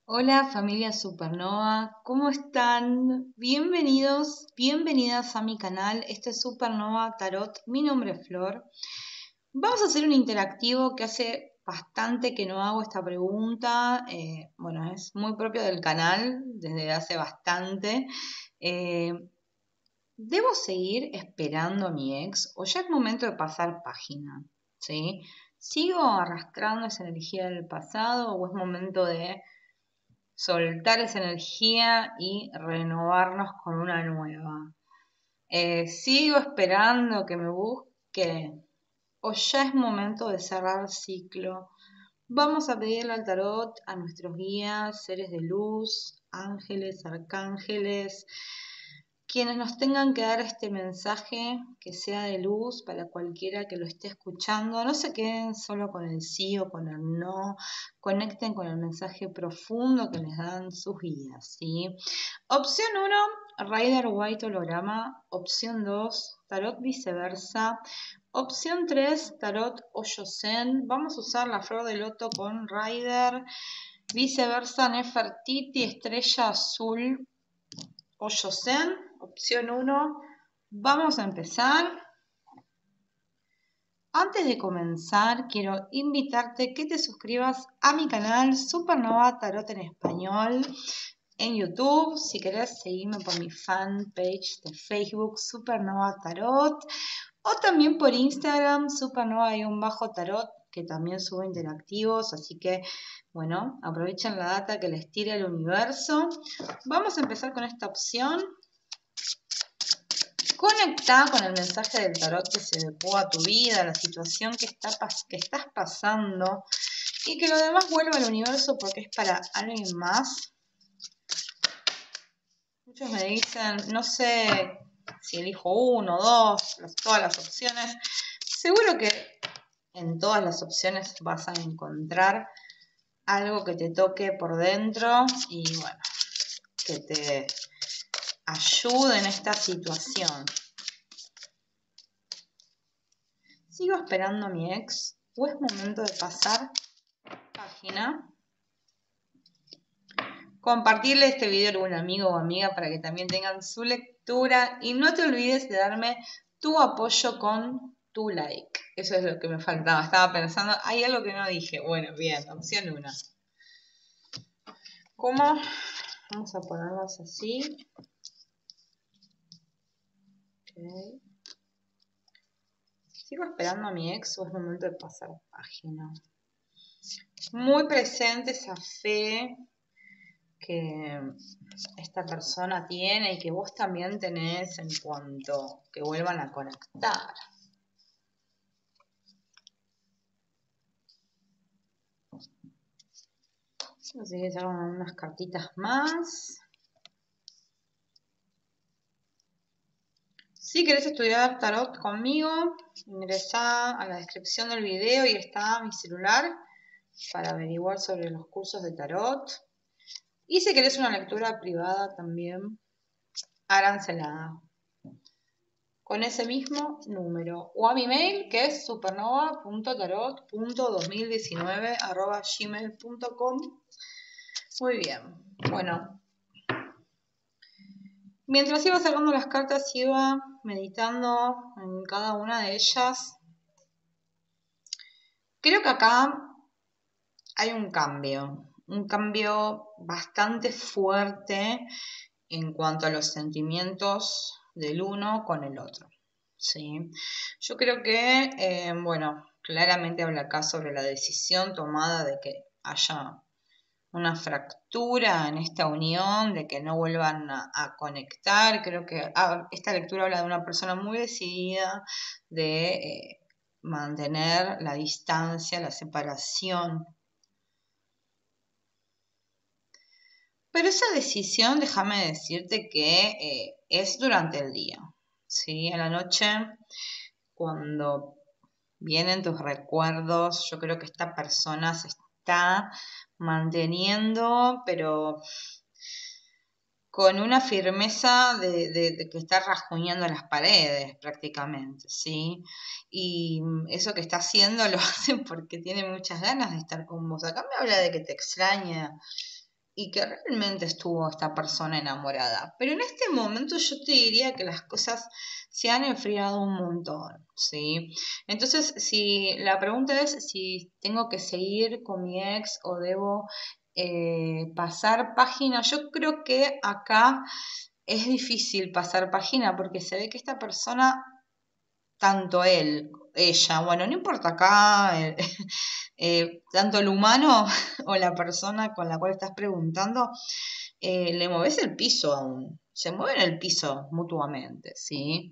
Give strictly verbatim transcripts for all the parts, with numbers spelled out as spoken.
Hola familia Supernova, ¿cómo están? Bienvenidos, bienvenidas a mi canal. Este es Supernova Tarot, mi nombre es Flor. Vamos a hacer un interactivo que hace bastante que no hago esta pregunta. Eh, bueno, es muy propio del canal desde hace bastante. Eh, ¿Debo seguir esperando a mi ex o ya es momento de pasar página? ¿Sí? ¿Sigo arrastrando esa energía del pasado o es momento de soltar esa energía y renovarnos con una nueva? Eh, ¿sigo esperando que me busque o ya es momento de cerrar ciclo? Vamos a pedirle al tarot, a nuestros guías, seres de luz, ángeles, arcángeles, quienes nos tengan que dar este mensaje que sea de luz para cualquiera que lo esté escuchando. No se queden solo con el sí o con el no, conecten con el mensaje profundo que les dan sus guías, ¿sí? Opción uno, Rider White holograma. Opción dos, tarot viceversa. Opción tres, tarot Hoyo Zen. Vamos a usar la flor de loto con Rider. Viceversa, Nefertiti, estrella azul, Hoyo Zen. Opción uno. Vamos a empezar. Antes de comenzar, quiero invitarte que te suscribas a mi canal Supernova Tarot en Español en YouTube. Si querés, seguirme por mi fanpage de Facebook Supernova Tarot o también por Instagram Supernova-Tarot, que también subo interactivos. Así que, bueno, aprovechen la data que les tira el universo. Vamos a empezar con esta opción. Conecta con el mensaje del tarot que se adecua a tu vida, a la situación que, está, que estás pasando, y que lo demás vuelva al universo porque es para alguien más. Muchos me dicen, no sé si elijo uno, dos, todas las opciones. Seguro que en todas las opciones vas a encontrar algo que te toque por dentro y bueno, que te ayude en esta situación. ¿Sigo esperando a mi ex o es momento de pasar página? Compartirle este video a algún amigo o amiga para que también tengan su lectura y no te olvides de darme tu apoyo con tu like. Eso es lo que me faltaba. Estaba pensando, hay algo que no dije. Bueno, bien, opción uno. ¿Cómo? Vamos a ponerlas así. Okay. ¿Sigo esperando a mi ex o es momento de pasar página? Muy presente esa fe que esta persona tiene y que vos también tenés en cuanto que vuelvan a conectar. Así que sacan unas cartitas más. Si querés estudiar tarot conmigo, ingresá a la descripción del video y está mi celular para averiguar sobre los cursos de tarot. Y si querés una lectura privada también, arancelada, con ese mismo número. O a mi mail, que es supernova punto tarot punto dos mil diecinueve arroba gmail punto com. Muy bien. Bueno. Mientras iba sacando las cartas, iba meditando en cada una de ellas. Creo que acá hay un cambio, un cambio bastante fuerte en cuanto a los sentimientos del uno con el otro, ¿sí? Yo creo que, eh, bueno, claramente habla acá sobre la decisión tomada de que haya una fractura en esta unión, de que no vuelvan a, a conectar. Creo que ah, esta lectura habla de una persona muy decidida de eh, mantener la distancia, la separación. Pero esa decisión, déjame decirte que eh, es durante el día, ¿sí? A la noche, cuando vienen tus recuerdos, yo creo que esta persona se está manteniendo, pero con una firmeza de, de, de que está rasguñando las paredes prácticamente, ¿sí? Y eso que está haciendo lo hace porque tiene muchas ganas de estar con vos. Acá me habla de que te extraña y que realmente estuvo esta persona enamorada. Pero en este momento yo te diría que las cosas se han enfriado un montón, ¿sí? Entonces, si la pregunta es si tengo que seguir con mi ex o debo eh, pasar página, yo creo que acá es difícil pasar página porque se ve que esta persona, tanto él, ella, bueno, no importa acá, eh, eh, tanto el humano o la persona con la cual estás preguntando, eh, le mueves el piso aún, se mueven el piso mutuamente, ¿sí?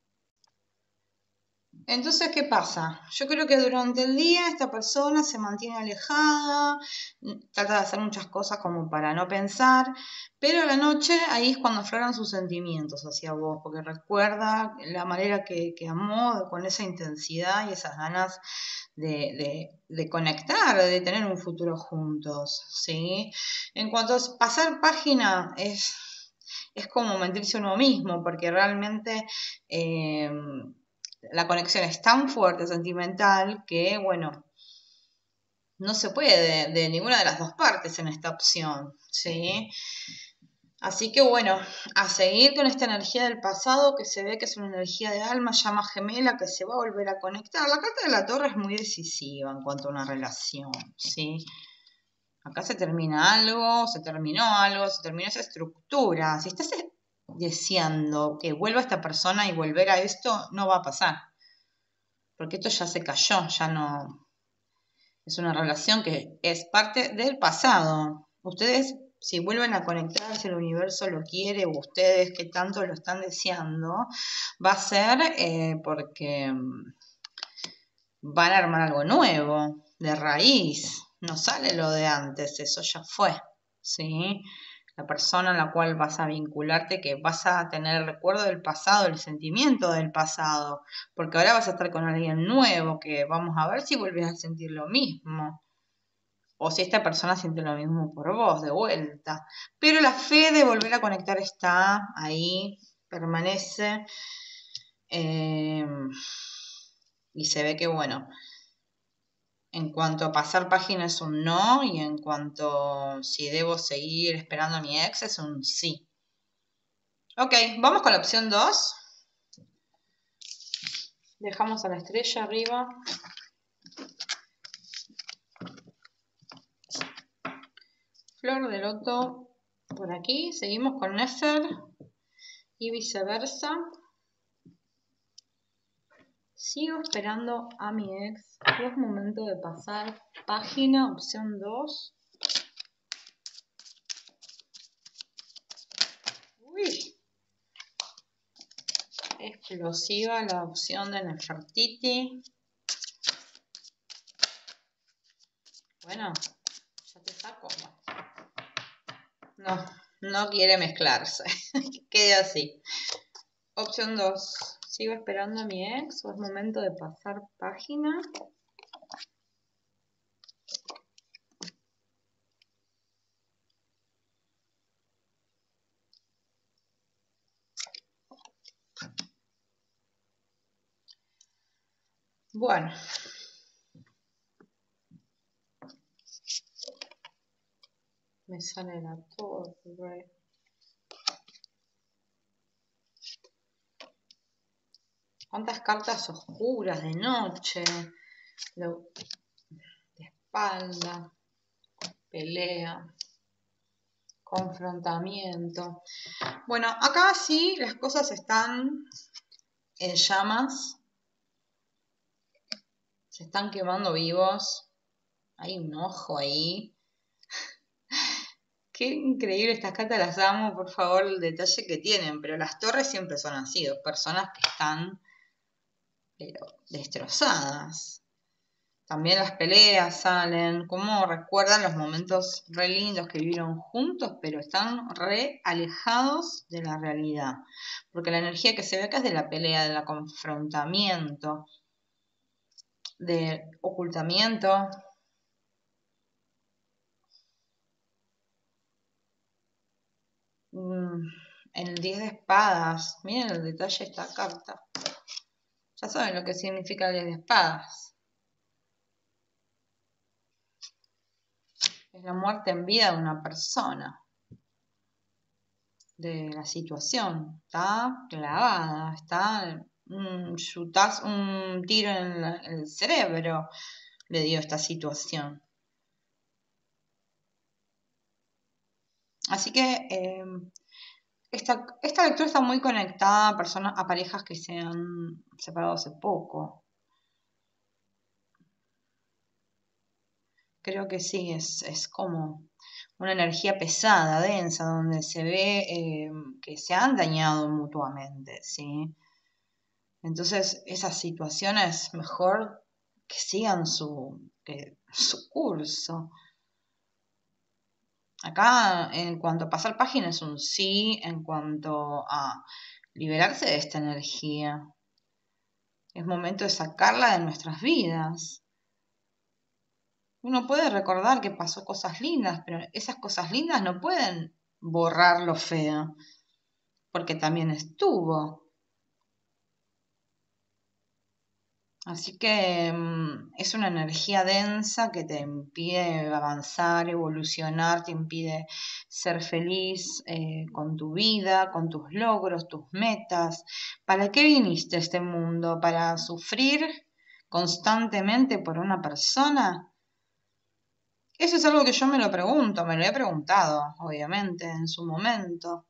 Entonces, ¿qué pasa? Yo creo que durante el día esta persona se mantiene alejada, trata de hacer muchas cosas como para no pensar, pero a la noche ahí es cuando afloran sus sentimientos hacia vos, porque recuerda la manera que, que amó con esa intensidad y esas ganas de, de, de conectar, de tener un futuro juntos, ¿sí? En cuanto a pasar página, es, es como mentirse a uno mismo, porque realmente... Eh, la conexión es tan fuerte, sentimental, que, bueno, no se puede de, de ninguna de las dos partes en esta opción, ¿sí? Así que, bueno, a seguir con esta energía del pasado, que se ve que es una energía de alma, llama gemela, que se va a volver a conectar. La carta de la torre es muy decisiva en cuanto a una relación, ¿sí? Acá se termina algo, se terminó algo, se terminó esa estructura. Si estás deseando que vuelva esta persona y volver a esto, no va a pasar. Porque esto ya se cayó, ya no... Es una relación que es parte del pasado. Ustedes, si vuelven a conectarse, el universo lo quiere, o ustedes que tanto lo están deseando, va a ser eh, porque van a armar algo nuevo, de raíz. No sale lo de antes, eso ya fue, ¿sí? La persona en la cual vas a vincularte, que vas a tener el recuerdo del pasado, el sentimiento del pasado, porque ahora vas a estar con alguien nuevo, que vamos a ver si vuelves a sentir lo mismo, o si esta persona siente lo mismo por vos, de vuelta. Pero la fe de volver a conectar está ahí, permanece, eh, y se ve que, bueno, en cuanto a pasar página es un no, y en cuanto si debo seguir esperando a mi ex es un sí. Ok, vamos con la opción dos. Dejamos a la estrella arriba. Flor de loto por aquí. Seguimos con Nefer y viceversa. Sigo esperando a mi ex. Es momento de pasar página, opción dos. Uy. Explosiva la opción de Nefertiti. Bueno, ya te saco. No, no quiere mezclarse. Quede así. Opción dos. ¿Sigo esperando a mi ex o es momento de pasar página? Bueno. Me sale la torre. ¿Cuántas cartas oscuras de noche? De, de espalda. Pelea. Confrontamiento. Bueno, acá sí las cosas están en llamas. Se están quemando vivos. Hay un ojo ahí. Qué increíble estas cartas, las amo, por favor, el detalle que tienen. Pero las torres siempre son así, dos personas que están pero destrozadas. También las peleas salen, como recuerdan los momentos re lindos que vivieron juntos, pero están re alejados de la realidad. Porque la energía que se ve acá es de la pelea, del confrontamiento, del ocultamiento. Mm, el diez de espadas, miren el detalle de esta carta. Ya saben lo que significa el diez de espadas. es la muerte en vida de una persona, de la situación. Está clavada, está un, chutazo, un tiro en, la, en el cerebro, le dio esta situación. Así que eh, esta, esta lectura está muy conectada a personas, a parejas que se han separado hace poco. Creo que sí, es, es como una energía pesada, densa, donde se ve eh, que se han dañado mutuamente, ¿sí? Entonces, esas situaciones mejor que sigan su, que, su curso. Acá, en cuanto a pasar página, es un sí, en cuanto a liberarse de esta energía. Es momento de sacarla de nuestras vidas. Uno puede recordar que pasó cosas lindas, pero esas cosas lindas no pueden borrar lo feo, porque también estuvo. Así que mm, es una energía densa que te impide avanzar, evolucionar, te impide ser feliz eh, con tu vida, con tus logros, tus metas. ¿Para qué viniste a este mundo? ¿Para sufrir constantemente por una persona? Eso es algo que yo me lo pregunto, me lo he preguntado, obviamente, en su momento.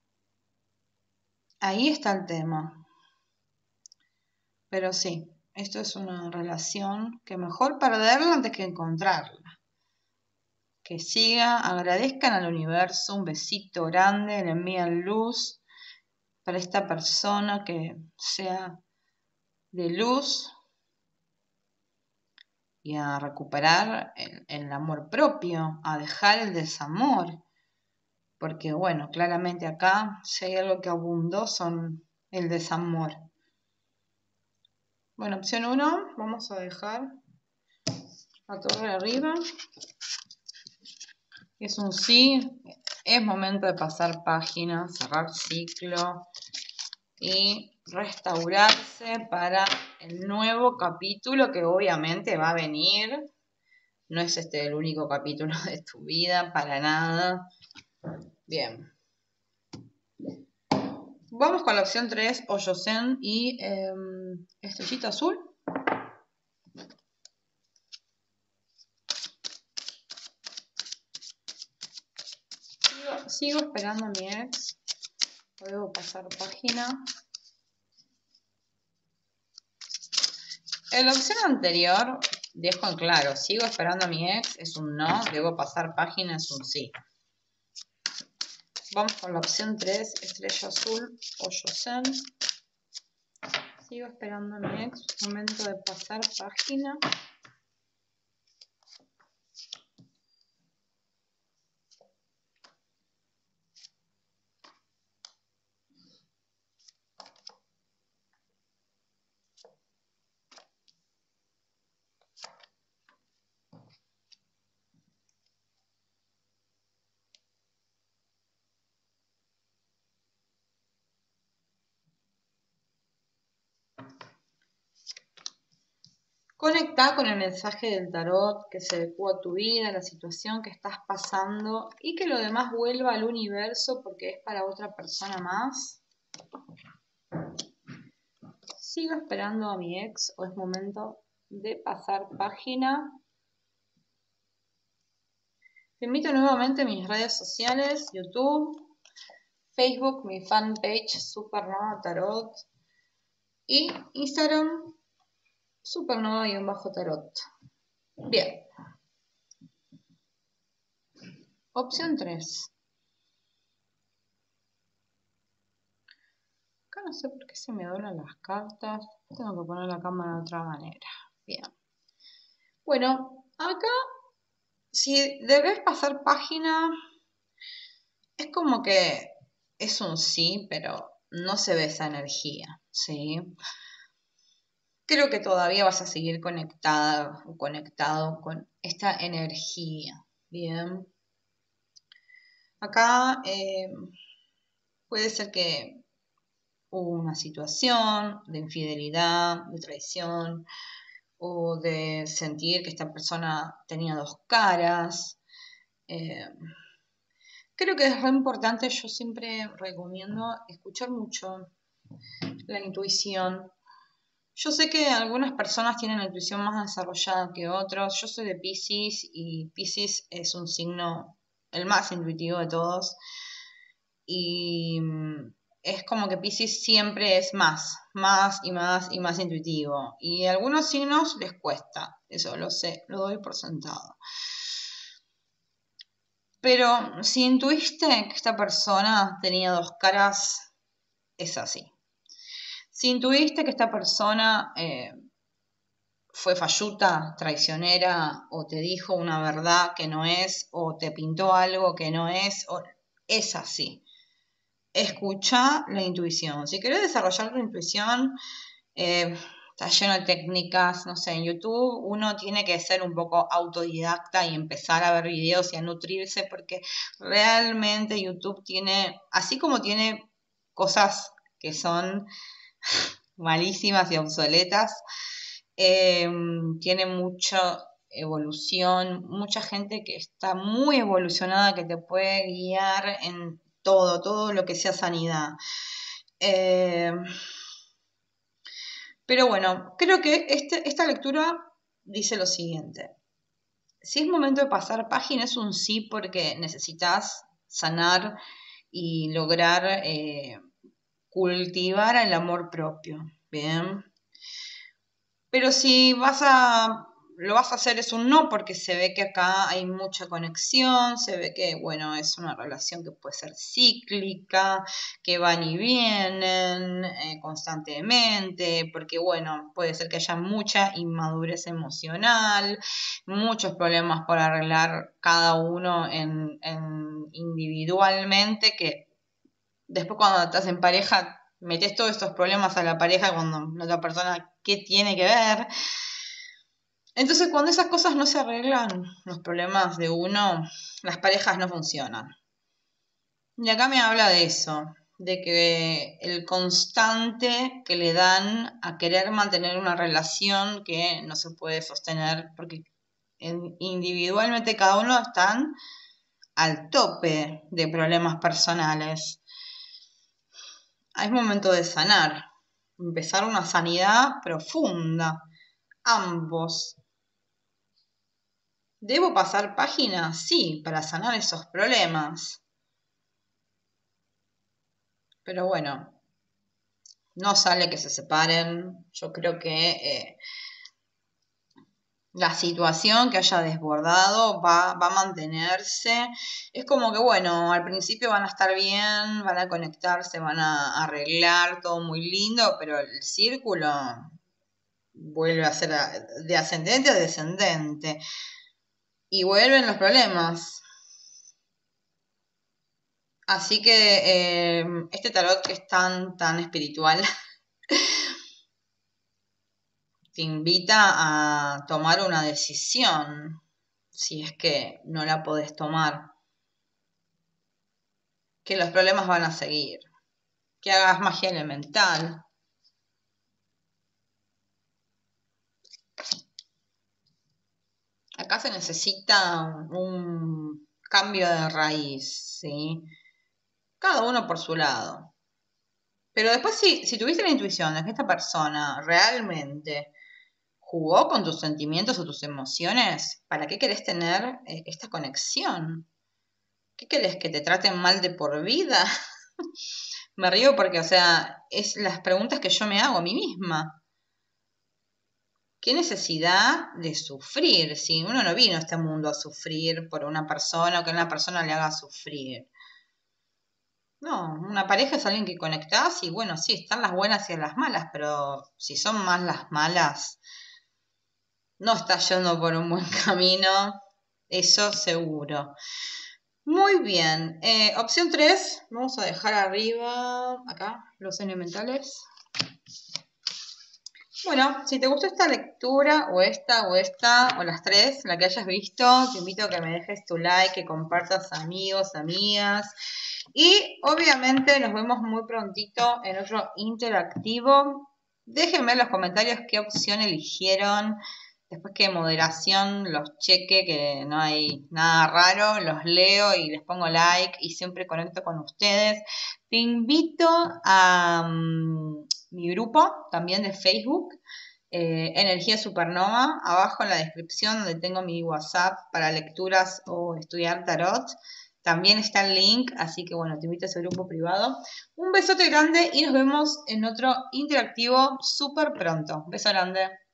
Ahí está el tema. Pero sí, esto es una relación que mejor perderla antes que encontrarla. Que siga, agradezcan al universo, un besito grande, le envían luz para esta persona que sea de luz y a recuperar el, el amor propio, a dejar el desamor. Porque bueno, claramente acá si hay algo que abundó son el desamor. Bueno, opción uno, vamos a dejar a torre arriba. Es un sí, es momento de pasar página, cerrar ciclo y restaurarse para el nuevo capítulo que obviamente va a venir. No es este el único capítulo de tu vida, para nada. Bien. Vamos con la opción tres, Oyosen y eh, Estrellita Azul. Sigo, sigo esperando a mi ex. Debo pasar página. En la opción anterior dejo en claro, sigo esperando a mi ex, es un no, debo pasar página, es un sí. Vamos con la opción tres, Estrella Azul, Oyosen. Sigo esperando a mi ex, momento de pasar página. Conecta con el mensaje del tarot que se adecua a tu vida, a la situación que estás pasando y que lo demás vuelva al universo porque es para otra persona más. Sigo esperando a mi ex o es momento de pasar página. Te invito nuevamente a mis redes sociales, YouTube, Facebook, mi fanpage Supernova Tarot y Instagram Supernova-Tarot. Bien. Opción tres. Acá no sé por qué se me doblan las cartas. Tengo que poner la cámara de otra manera. Bien. Bueno, acá, si debes pasar página, es como que es un sí, pero no se ve esa energía, ¿sí? Creo que todavía vas a seguir conectada o conectado con esta energía, ¿bien? Acá eh, puede ser que hubo una situación de infidelidad, de traición, o de sentir que esta persona tenía dos caras, Eh, creo que es re importante, yo siempre recomiendo escuchar mucho la intuición. Yo sé que algunas personas tienen la intuición más desarrollada que otros. Yo soy de Piscis y Piscis es un signo el más intuitivo de todos. Y mm, es como que Piscis siempre es más, más y más y más intuitivo. Y a algunos signos les cuesta, eso lo sé, lo doy por sentado. Pero si intuiste que esta persona tenía dos caras, es así. Si intuiste que esta persona eh, fue falluta, traicionera, o te dijo una verdad que no es, o te pintó algo que no es, o... es así. Escucha la intuición. Si querés desarrollar tu intuición, eh, está lleno de técnicas, no sé, en YouTube uno tiene que ser un poco autodidacta y empezar a ver videos y a nutrirse porque realmente YouTube tiene, así como tiene cosas que son malísimas y obsoletas, eh, tiene mucha evolución, mucha gente que está muy evolucionada que te puede guiar en todo, todo lo que sea sanidad. Eh, pero bueno, creo que este, esta lectura dice lo siguiente. Si es momento de pasar página, es un sí porque necesitas sanar y lograr eh, cultivar el amor propio. Bien. Pero si vas a, lo vas a hacer es un no, porque se ve que acá hay mucha conexión, se ve que, bueno, es una relación que puede ser cíclica, que van y vienen eh, constantemente, porque, bueno, puede ser que haya mucha inmadurez emocional, muchos problemas por arreglar cada uno en, en individualmente, que después cuando estás en pareja metes todos estos problemas a la pareja cuando la otra persona, ¿qué tiene que ver? Entonces, cuando esas cosas no se arreglan, los problemas de uno, las parejas no funcionan. Y acá me habla de eso, de que el constante que le dan a querer mantener una relación que no se puede sostener, porque individualmente cada uno están al tope de problemas personales. Es momento de sanar, empezar una sanidad profunda, ambos. ¿Debo pasar página? Sí, para sanar esos problemas. Pero bueno, no sale que se separen. Yo creo que eh, la situación que haya desbordado va, va a mantenerse. Es como que, bueno, al principio van a estar bien, van a conectarse, van a arreglar, todo muy lindo, pero el círculo vuelve a ser de ascendente a descendente. Y vuelven los problemas. Así que eh, este tarot que es tan, tan espiritual te invita a tomar una decisión, si es que no la podés tomar. Que los problemas van a seguir. Que hagas magia elemental. Acá se necesita un cambio de raíz, ¿sí? Cada uno por su lado. Pero después si, si tuviste la intuición de que esta persona realmente jugó con tus sentimientos o tus emociones, ¿para qué querés tener eh, esta conexión? ¿Qué querés? ¿Que te traten mal de por vida? Me río porque, o sea, es las preguntas que yo me hago a mí misma. ¿Qué necesidad de sufrir? Si uno no vino a este mundo a sufrir por una persona o que una persona le haga sufrir. No, una pareja es alguien que conectás y bueno, sí, están las buenas y las malas, pero si son más las malas, no estás yendo por un buen camino, eso seguro. Muy bien, eh, opción tres, vamos a dejar arriba, acá, los elementales. Bueno, si te gustó esta lectura, o esta, o esta, o las tres, la que hayas visto, te invito a que me dejes tu like, que compartas amigos, amigas. Y obviamente nos vemos muy prontito en otro interactivo. Déjenme en los comentarios qué opción eligieron. después que moderación los cheque, que no hay nada raro, los leo y les pongo like y siempre conecto con ustedes. Te invito a um, mi grupo también de Facebook, eh, Energía Supernova, abajo en la descripción donde tengo mi WhatsApp para lecturas o estudiar tarot. También está el link, así que bueno, te invito a ese grupo privado. Un besote grande y nos vemos en otro interactivo súper pronto. Beso grande.